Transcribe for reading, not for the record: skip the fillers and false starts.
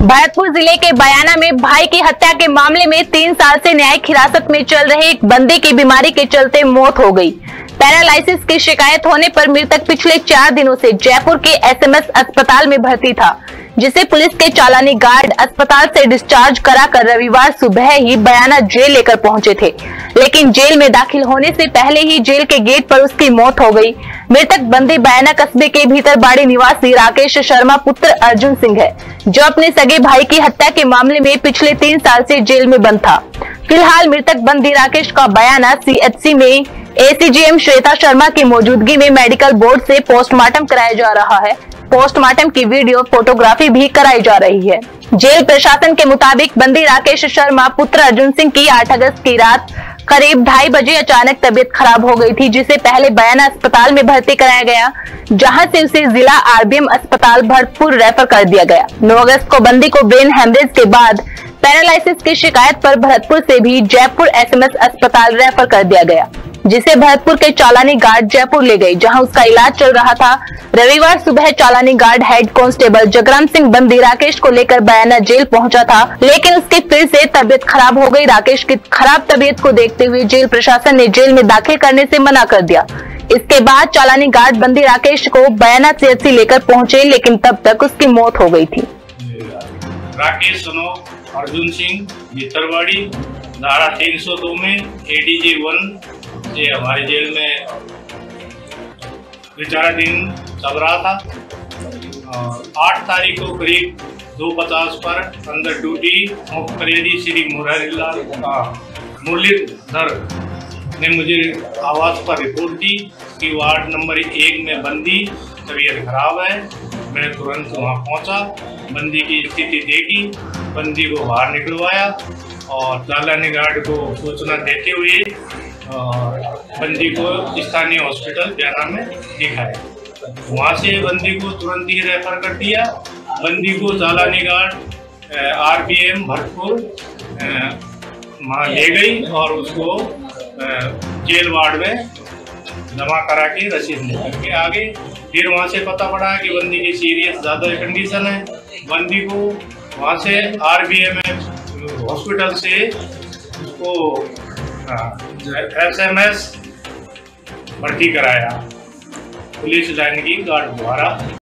भरतपुर जिले के बयाना में भाई की हत्या के मामले में 3 साल से न्यायिक हिरासत में चल रहे एक बंदी की बीमारी के चलते मौत हो गई। पैरालाइसिस की शिकायत होने पर मृतक पिछले 4 दिनों से जयपुर के एसएमएस अस्पताल में भर्ती था, जिसे पुलिस के चालानी गार्ड अस्पताल से डिस्चार्ज कराकर रविवार सुबह ही बयाना जेल लेकर पहुंचे थे, लेकिन जेल में दाखिल होने से पहले ही जेल के गेट पर उसकी मौत हो गई। मृतक बंदी बयाना कस्बे के भीतरबाड़ी निवासी राकेश शर्मा पुत्र अर्जुन सिंह है, जो अपने सगे भाई की हत्या के मामले में पिछले 3 साल से जेल में बंद था। फिलहाल मृतक बंदी राकेश का बयाना सीएचसी में एसीजीएम श्वेता शर्मा की मौजूदगी में मेडिकल बोर्ड से पोस्टमार्टम कराया जा रहा है। पोस्टमार्टम की वीडियो फोटोग्राफी भी कराई जा रही है। जेल प्रशासन के मुताबिक बंदी राकेश शर्मा पुत्र अर्जुन सिंह की 8 अगस्त की रात करीब 2:30 बजे अचानक तबीयत खराब हो गई थी, जिसे पहले बयाना अस्पताल में भर्ती कराया गया, जहां से उसे जिला आरबीएम अस्पताल भरतपुर रेफर कर दिया गया। 9 अगस्त को बंदी को ब्रेन हेमरेज के बाद पैरालाइसिस की शिकायत पर भरतपुर से भी जयपुर एसएमएस अस्पताल रेफर कर दिया गया, जिसे भरतपुर के चालानी गार्ड जयपुर ले गए, जहां उसका इलाज चल रहा था। रविवार सुबह चालानी guard head constable Jagram Singh बंदी राकेश को लेकर बयाना जेल पहुंचा था, लेकिन उसकी फिर से तबीयत खराब हो गई। राकेश की खराब तबीयत को देखते हुए जेल प्रशासन ने जेल में दाखिल करने से मना कर दिया। इसके बाद चालानी गार्ड बंदी राकेश को बयाना सीएचसी लेकर पहुंचे, लेकिन तब तक उसकी मौत हो गई थी। राकेश सुनो अर्जुन सिंह भीतरवाड़ी धारा 302 में एडीजे 1 से हमारे जेल में विचाराधीन चल रहा था। 8 तारीख को करीब 2:50 पर अंडर ड्यूटी मुख्य करेदी श्री मुरलीधर ने मुझे आवाज पर रिपोर्ट दी कि वार्ड नंबर 1 में बंदी तबीयत खराब है। मैं तुरंत वहां पहुंचा, बंदी की स्थिति देखी, बंदी को बाहर निकलवाया और चालानी गार्ड को सूचना देते हुए बंदी को स्थानीय हॉस्पिटल बयाना में दिखाया। वहां से बंदी को तुरंत ही रेफर कर दिया। बंदी को चालानी गार्ड आरबीएम भरतपुर वहाँ ले गई और उसको जेल वार्ड में जमा करा के रसीद लेकर के आ गए। फिर वहाँ से पता पड़ा कि बंदी की सीरियस ज़्यादा कंडीशन है। बंदी को वहाँ से आरबीएम हॉस्पिटल से उसको एसएमएस भर्ती कराया पुलिस लाइन की गार्ड द्वारा।